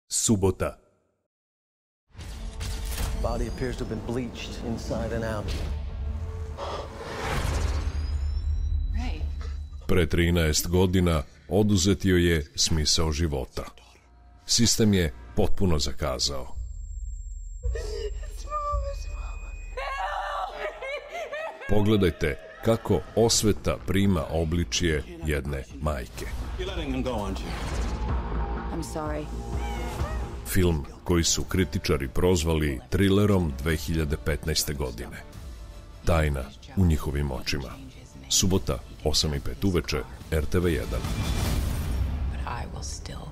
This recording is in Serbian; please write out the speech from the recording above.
Subota. Body appears to have been bleached inside and out. Pre 13 godina oduzet joj je smisao života. Sistem je potpuno zakazao. Pogledajte kako osveta prima obličje jedne majke. Film koji su kritičari prozvali trilerom 2015. godine. Tajna u njihovim očima. Subota, 8:05 uveče, RTV1.